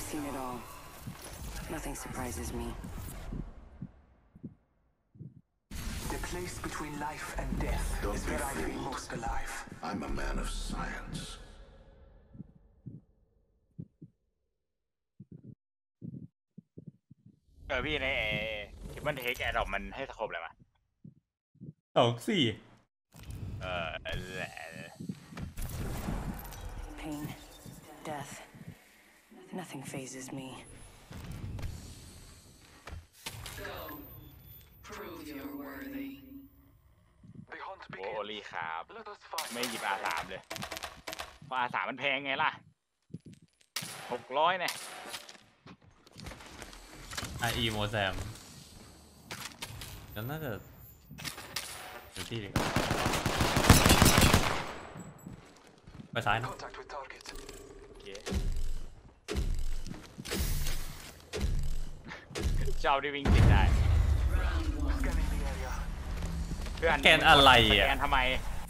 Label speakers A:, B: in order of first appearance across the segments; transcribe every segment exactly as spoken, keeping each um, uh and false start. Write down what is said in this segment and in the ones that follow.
A: seen it all. Nothing surprises me.
B: The place between life and death is where I feel most alive.
C: I'm a man of science.
D: เออพี่ในคิปมันเทคแอร์ดรอปมันให้สโคปอะไรมา
E: สองสี่
D: เออ
A: Pain, death, nothing phases me.
F: Go. Prove you're worthy.
D: โอ้ลีครับไม่หยิบ อาร์ สาม เลยเพราะ อาร์ สาม มันแพงไงล่ะหกร้อยเนี่ย
E: ไออีโมแซมแล้วน่าจะเดี๋ยวที่ดีไปซ้ายนะ
D: เจ้าได้วิ่งติดได้เพื่อน
E: แกนอะไรอ่ะ
D: แกนทำไม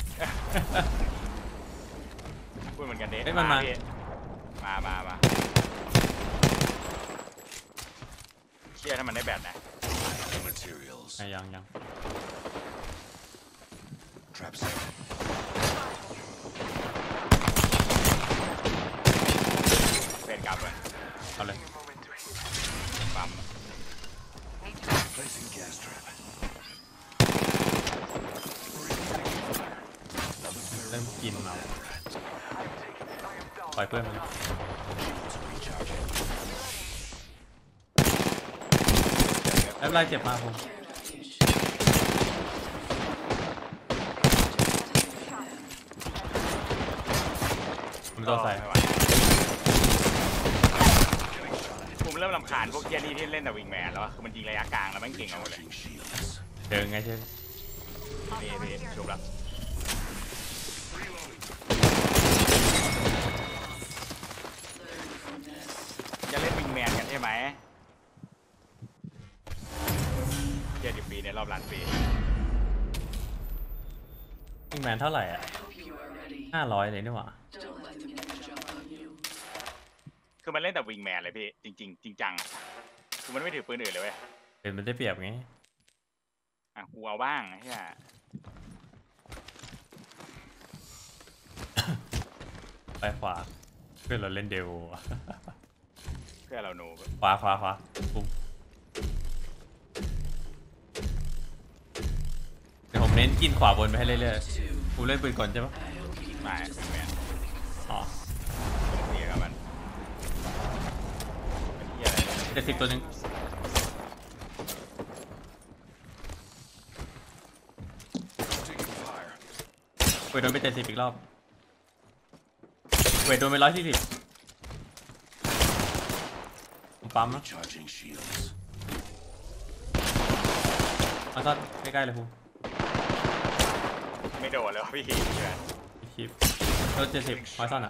D: พูดเหมือนกันเด้
E: มามา
D: มามามาเชื่อถ้ามันได้แบบนะ
E: ยังยัง
D: เป็นกลับเลย
E: เอาเลย
D: ปั๊ม
E: เริ่มกินเราปล่อยเพื่อนมันแล้วไล่เจ็บมากผมผมโดนใส่
D: ผมเริ่มรำคาญพวกเกียร์นี่ที่เล่นแต่วิงแมนแล้วคือมันยิงระยะกลางแล้วมันเก่งเอาหมดเลย
E: เดินไงใช่
D: นี่นี่จบแล้วจะเล่นวิงแมนกันใช่ไหมเจ็ดสิบปีในรอบล้านปี
E: วิงแมนเท่าไหร่อ่ะห้าร้อยเลยนี่หว่า
D: คือมันเล่นแต่วิงแมนเลยพี่จริงจริงจริงจังคือมันไม่ถือปืนอื่นเลยเว้ย
E: เป็นมันได้เปรียบไง
D: อ่ะกูเอาบ้างใช่ไหม
E: ไปขวาเพื่อนเราเล่นเดว
D: เพื่อนเราโน
E: ขวาขวาขวาปุ๊บเดี๋ยวผมเน้นกินขวาบนไปให้เรื่อยๆกูเล่นปืนก่อนใช่ปะ
D: ไม่แมน
E: อ๋อ
D: เสียกับมัน
E: เจ็ดสิบตัวนึงเวทโดนไปเจ็ดสิบอีกรอบเวทโดนไปร้อยสี่สิบปั๊มนะมาซ่อนใกล้ๆเลยภู
D: ไม่โดนเลยพี่
E: คลิปโดนเจ็ดสิบมาซ่อนอ่ะ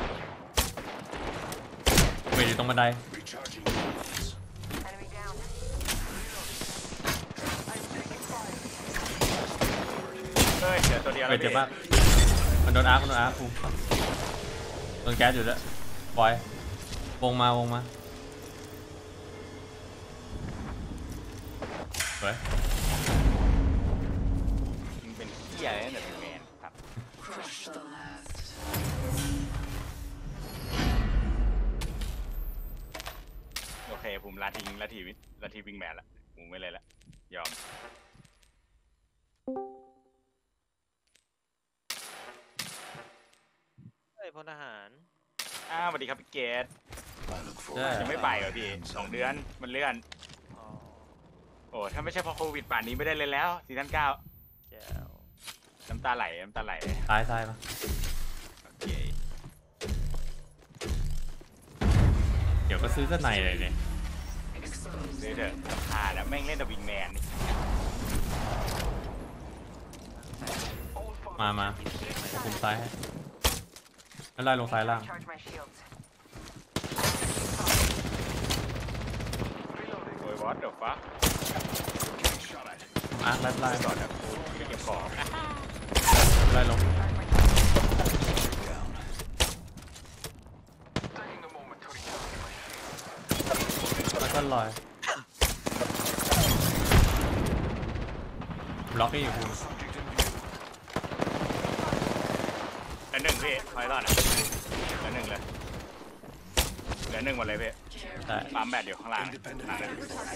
E: เวทอยู่ตรงบันได
D: เฮ้ยเดี๋ยวตัวเดียว
E: เวทเจ็บมากมันโดนอาร์คมันโดนอาร์คภูโดนแก๊สอยู่แล้วบอยวงมาวงมาสวย
D: มันเป็นเหี้ยอะไรเนี่ยเป็นแมนครับโอเคผมลาทิ้งลาทีวิลาทีวิ่งแมนละผมไม่เลยละยอม
G: เฮ้ยพลทหาร
D: อ้าวสวัสดีครับพี่เกตยังไม่ไปเหรอพี่สองเดือนมันเลื่อนโอ้ถ้าไม่ใช่เพราะโควิดป่านนี้ไม่ได้เลยแล้วซีซั่นเก้าน้ำตาไหลน้ำตาไหล
E: ตายตายปะ
D: โอเค
E: เดี๋ยวก็ซื้อก็ในเลยเนี่ย
D: ซื้อเถอะราคาแล้วแม่งเล่นแต่วิงแมน
E: มามาคุมซ้ายให้แล้วไล่ลงซ้ายล่าง
D: โอ้ยวัดเดี๋ยวฟ้า
E: อ่ะไล่ไล่
D: ก่อนนะไม่เก็บของ
E: ไล่ลงก็ลอยบล็อกให้อยู่คุณ
D: เหลือหนึ่งพี่คอยรอดอ่ะเหลือหนึ่งเลยเหลือหนึ่งหมดเลยพี่
E: ได้
D: ปั๊มแบตอยู่ข้างล่าง
C: Independent
D: ข้างล่าง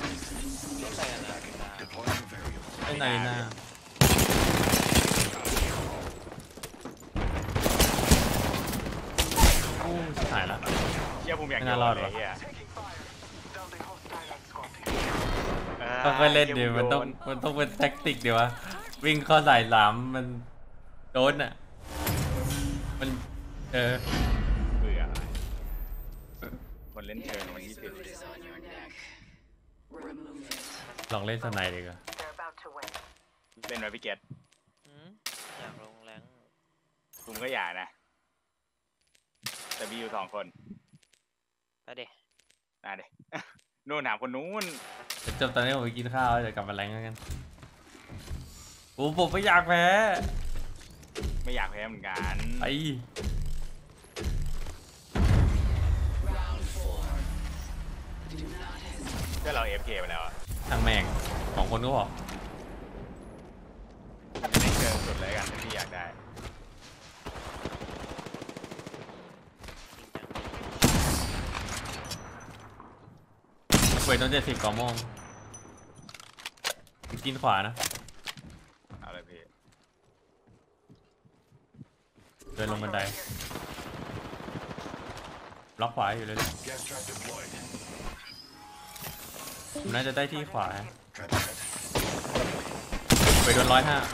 C: deploying variable.
E: เล่นในหน้าอู้หายละ
D: เชี่ยผมอยาก
E: ไม่น่ารอด
D: เล
E: ว่ะ
D: ยเฮีย
B: Downed a hostile and squatting.
E: ต้องไปเล่นดิ
D: ชี่ย
E: มันต้อง
D: โด
E: มันต้องเป็นแท็กติกดีวะวิ่งเข้าใส่หลามมันโดนอ่ะมันเออ
D: เบื่อคนเล่นเชิงมันยี่สิบ
F: Boot is on your neck. Remove it.
E: ลองเล่นสไนด์ดีกว่า
A: They're about to win.
D: เล่นไว้พี่เกต
G: อืมอยากลงแรง
D: ผมก็อยากนะ แต่มีอยู่สองคน
G: ไปดิ
D: น่าดิ นู่นหาคนนู้น
E: จบตอนนี้ผมไปกินข้าวเดี๋ยวกลับมาแรงกันโอ้ผมไม่อยากแพ้
D: ไม่อยากแพ้เหมือนกัน
E: ไอ
F: Round four. Do not hesitate.
D: ก็เราเอฟเคไปแล้วอะ
E: ทางแม่งสองคนก็พอ
D: เล่นเชิงสุดเลยกันที่อยากได้
E: เวทโดนเจ็ดสิบกว่าโมงกินขวานะ
D: เอาเลยพี่
E: เดินลงบันไดล็อกขวาอยู่เลย
C: Gas trap deployed.
E: ผมน่าจะได้ที่ขวา
C: Trap set.
E: ไปโดนร้อยห้า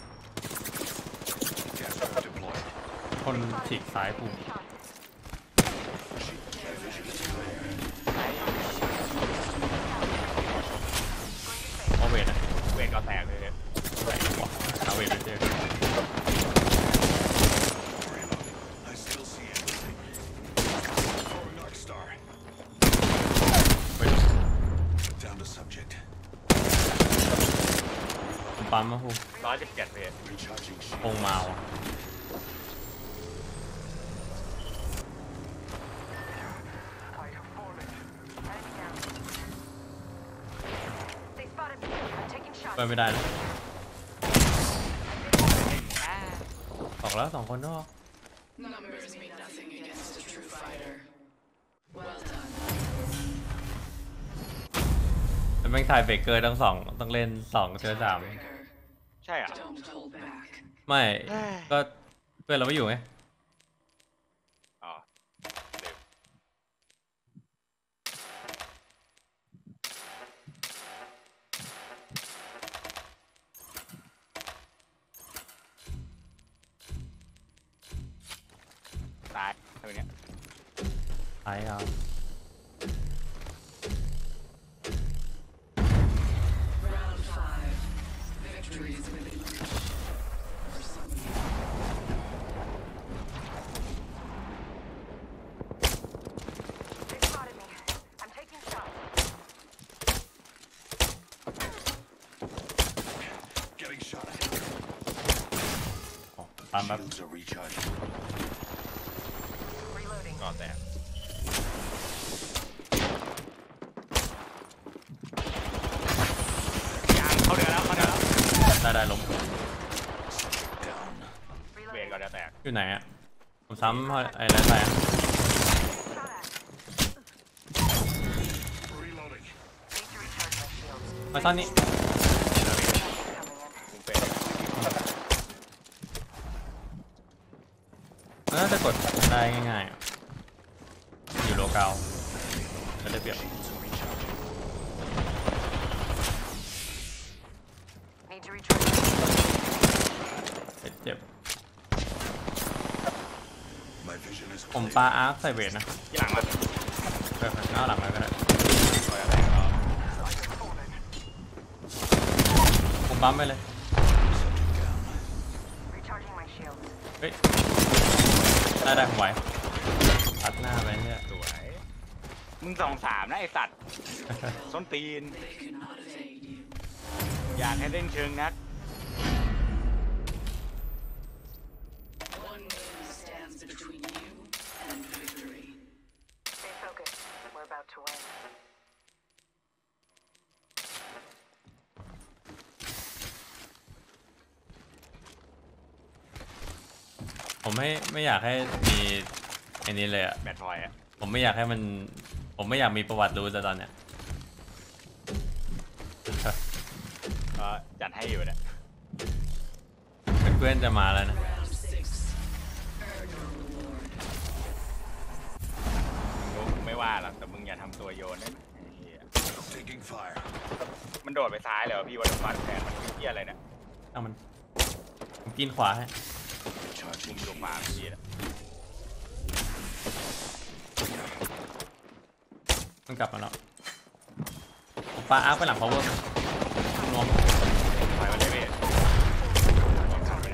C: Gas trap deployed.
E: คนฉีกซ้ายผูก
C: My vision is clear.
E: เอาเวทนะ
D: เวทก็แตกเลยเนี่ย
E: เอาเวทไปเจอ
C: Reloading. I still see everything. Throwing Arc Star.
E: เวท
C: Down to subject.
E: ผมปั๊มมาผูก
D: ร้อยสิบเจ็ดพี่
C: Recharging
E: ค
C: shield.
E: งมาว่ะ
B: I have fallen.
A: They spotted me. I'm taking shots.
E: ไปไม่ได้นะออกแล้วสองคนก็
F: Numbers mean nothing against a true fighter. Well done.
E: แล้วแม่งถ่ายเบรกเกอร์ทั้งสองต้องเล่นสองเจอสาม
F: Breaker.
D: ใช่เหรอ่ะ
F: Don't hold back.
E: ไม่ก็เพื่อนเราไม่อยู่ไง
D: อ๋อลืมตายเท่านี้
E: ตายเอา
F: Round five. Victory is within reach. For some of you.
A: They spotted me. I'm taking shots.
C: Getting shot at.
E: อ๋อปั๊มแบบ
C: Shields are recharging.
A: Reloading.
D: ก็แตกยางเข้าเดือนแล้วเข้าเดือนแล้ว
E: ได้ได้ล้ม
C: Down.
D: เวทก็เดือนแตก
E: อยู่ไหนอ่ะผมซ้ำไอ้ไรไป
A: Shot at.
C: Reloading.
A: Need to recharge my shields.
E: มาซ่อนนี่
A: Coming in.
D: กูเป็น
E: น่าจะกดได้ง่ายๆอะอยู่โลเกาจะได้เปรียบ
C: Shields are recharging.
A: Need to recharge.
E: เจ็บ
C: My vision is
E: ผม
C: clear.
E: ปาอาร์คใส่เวทนะ
D: ที่หลังมา
E: เออหน้าหลังเลยก็ได้
D: ก็แตกแล้ว
E: ผมปั๊มไปเลย
C: Subject down.
A: Recharging my shields.
E: เฮ้ยได้ได้ผมไหวอัดหน้าไปเนี่ย
D: สวย มึงสองสามนะไอสัตว์ ส้นตีน
F: They cannot evade you.
D: อยากให้เล่นเชิงนัก
F: One win stands between you and victory.
A: Stay focused. We're about to win.
E: ผมไม่ไม่อยากให้มีไอ้นี้เลยอะ
D: แมทพอยต์อะ
E: ผมไม่อยากให้มันผมไม่อยากมีประวัติรู้แต่ตอนเนี้ย
D: ก็จัดให้อยู่เนี่ย
E: เพื่อนๆจะมาแล้วนะ
F: Round six. Earn your reward.
D: มึงไม่ว่าหรอกแต่มึงอย่าทำตัวโยนได้ไหมไอ้เหี้ย
C: Taking fire.
D: มันโดดไปซ้ายเลยเหรอพี่วันฟันแทนมันเหี้ยอะไรเนี่ย
E: เอามันผมกินขวาให้
D: มุมลงมาพี่อะ
E: มันกลับมาแล้วผมปาอาร์คไปหลัง power นวม
D: ถอยมาเลยพี่ขับไปนะ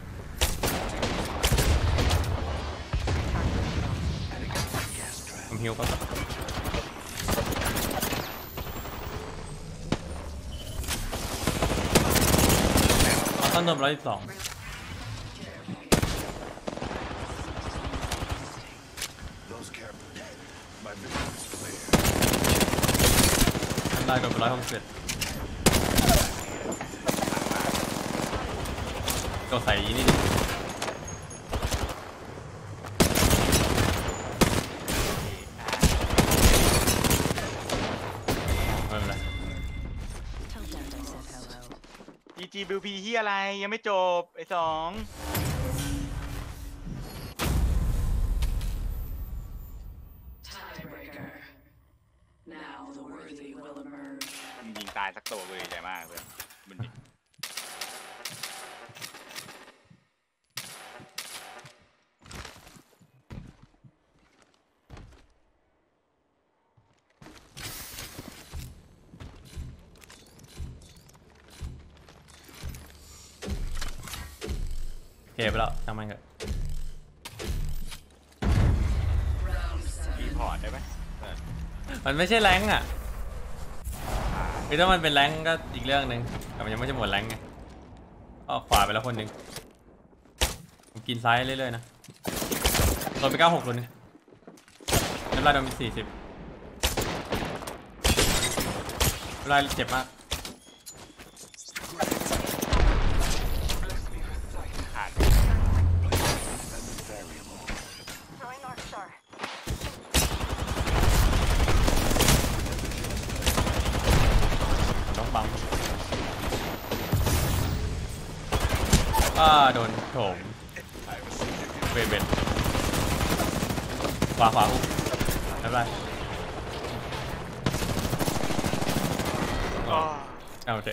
E: ผมฮิวก็ต่อต้นโดนร้อยสิบสอง
C: Those care dead. My vision is clear.
E: ได้โดนไปร้อยหกสิบก็ใส่นี่ดิไม่เป็นไร
D: จีจีบิวพีเหี้ยอะไรยังไม่จบไอ้สอง
F: Tiebreaker. Now the worthy will emerge.
D: มึงยิงตายสักตัวเลยใจมากเพื่อนมึงดิ
E: เกไปแล้วช่างมันเถอะ
F: Round
D: รี
F: seven.
D: พอร์ตได้ไหมเออ
E: มันไม่ใช่แรงค์อ่ะคือถ้ามันเป็นแรงค์ก็อีกเรื่องหนึ่งแต่มันยังไม่ใช่หมดแรงค์ไงก็ขวาไปแล้วคนหนึ่งผมกินซ้ายเรื่อยๆนะโดนไปเก้าหกตัวนึงน้ำลายโดนไปสี่สิบน้ำลายเจ็บมาก
D: ขาด
A: Throwing North Star.
E: ต้องบังอ่าโดนโถมเบนเบนขวาขวาอุ๊บไม่เป็นไร
D: อ๋อ
E: เอาเถอะ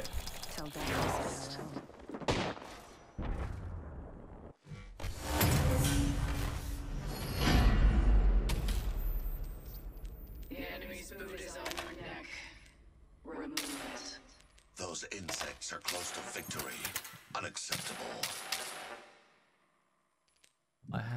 F: The enemy's boot is on your neck. Remove it.
C: Those insects are close to victory. Unacceptable.
E: ร้อยห้า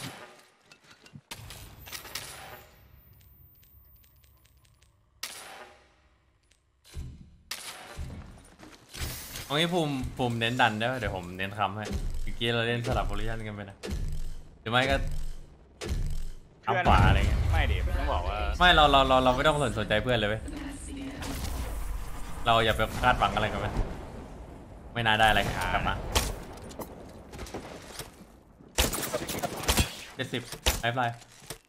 E: เอางี้ภูมิภูมิเน้นดันได้ป่ะเดี๋ยวผมเน้นคำให้เมื่อกี้เราเล่นสลับโพลิชันกันไปนะหรือไม่ก็ทำขวาอะไรเงี้ย
D: ไม่ดิต้องบอกว่า
E: ไม่เราเราเราเราไม่ต้องสนสนใจเพื่อนเลยเว้ย
F: That's the end.
E: เราอย่าไปคาดหวังอะไรกันไปไม่น่าได้อะไรกลับมาเจ็ดสิบไลฟ์ไลน์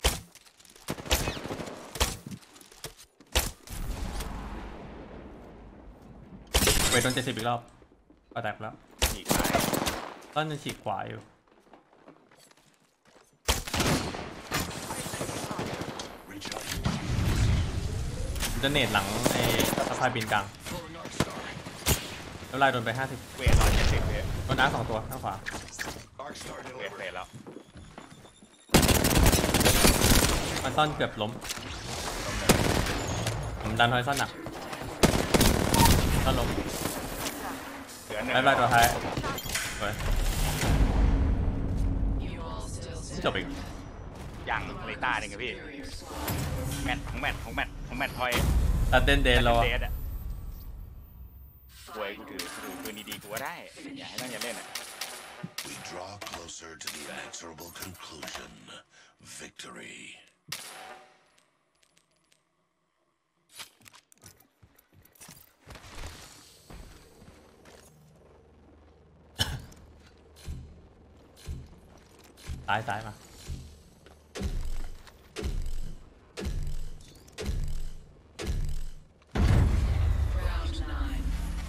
E: เวทโดนเจ็ดสิบอีกรอบก็แตกแล้ว
D: อีกซ้าย
E: ต้นจะฉีกขวาอยู่
C: Recharging.
E: จะเนตหลังไอ้สะพายบินกลาง
C: Throwing Arc Star.
E: แล้วไล่โดนไปห้าสิบ
D: เวทร้อยเจ็ดสิบเลย
E: โดนอาร์สองตัวข้างขวา
C: Arc Star
D: เวท
C: delivered.
D: เวทแล้ว
E: มันซ่อนเกือบล้มผมดันหอยซ่อนหนักซ่อนล้ม
D: เหลือหนึ่ง
E: ไล่ไล่ตัวท้ายสวย
F: You all still
E: จบอีก
D: ยังเลต้าหนึ่งครับพี่
F: superior squad.
D: แมทของแมทของแมทของแมทพอย
E: ตัดเดนเดนเรา
D: เดสอะป่วยกูถือถือปืนดีๆกูว่าได้อย่าให้นั่งอย่าเล่นอะ
C: We draw closer to the inexorable conclusion. Victory.
E: ซ้ายซ้ายมา
F: Round nine.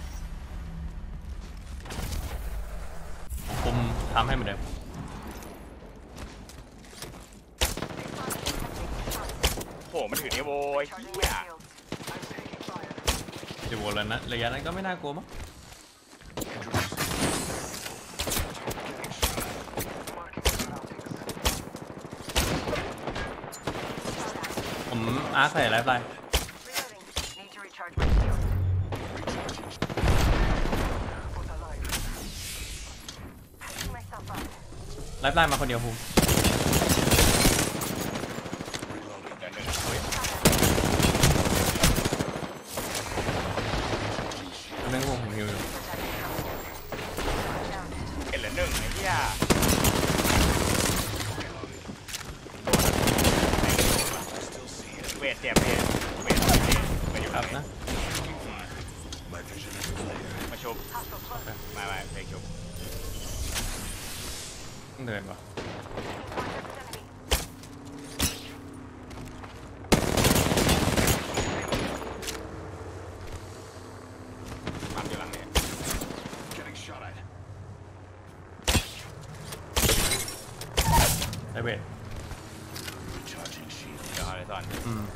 E: ผมทำให้เหมือนเดิม
D: โหมันถือเนโวไอ้
A: Charging
D: เหี้ย
A: my shields.
B: I'm taking fire.
E: เดี๋ยววนแล้วนะระยะนั้นก็ไม่น่ากลัวมั้ง
B: Marking surroundings.
E: ผมอาร์คใส่ไลฟ์ไลน์
A: Reloading. Need to recharge my shield.
B: Put alive.
A: Patching myself up.
E: ไลฟ์ไลน์มาคนเดียวภูมิ
D: เดี๋ยวหนึ่งเฮ้ย
E: อันนึงภูมิผมฮิวอยู่
D: เห็นเหลือหนึ่งไอ้เหี้ยเวทเจ็บเวทเวทเวทเวทอยู่
E: ค
D: ตร
E: รับ
D: งนี้
E: นะ
C: My vision is clear.
D: มาชุบมามาเพลงชุบ
E: ต้องเดินป่ะ
D: ปั๊มอยู่หลังนี้
C: Getting shot at.
E: ไดเวท
C: Recharging shield.
D: เดี๋ยวเอาเลยตอน
E: อืม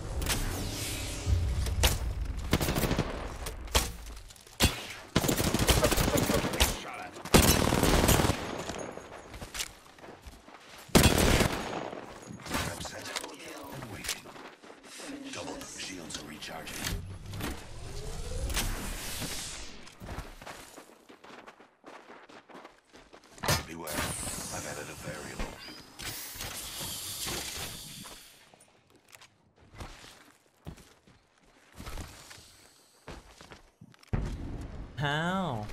C: Shot at. I'm set and waiting. Double shields are recharging. Beware, I've added a variable.
E: How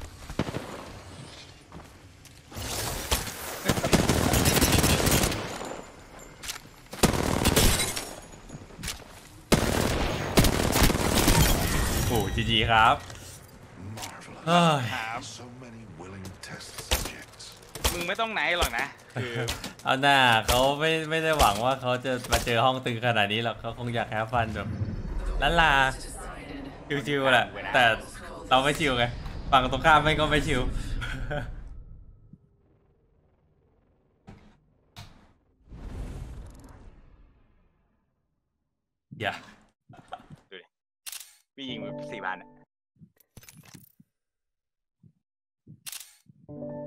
E: โอ้จีจีครับ
C: Marvelous.
E: เฮ้ย
D: ครับ
C: So many willing test subjects.
D: มึงไม่ต้องไหนหรอกนะคือ
E: เอาหน้าเขาไม่ไม่ได้หวังว่าเขาจะมาเจอห้องตึงขนาดนี้หรอกเขาคงอยากแฮปฟันแบบล้านลา
F: Decided.
E: ชิวๆแหละแต่เราไม่ชิวไงฝั่งตรงข้ามไม่ก็ไม่ชิว อย่า
D: ดูดิพี่ยิงไปสี่พันอะ